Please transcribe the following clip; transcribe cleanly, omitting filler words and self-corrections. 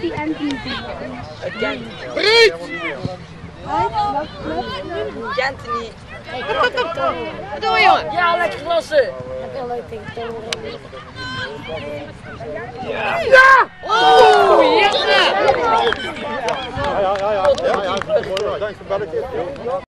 die Anthony. Bruut! Anthony. Wat doe je, jongen? Ja, lekker klasse. Dat is leuk tegen Ja! Oeh, yes! Ja, mooi. Dank voor het belletje.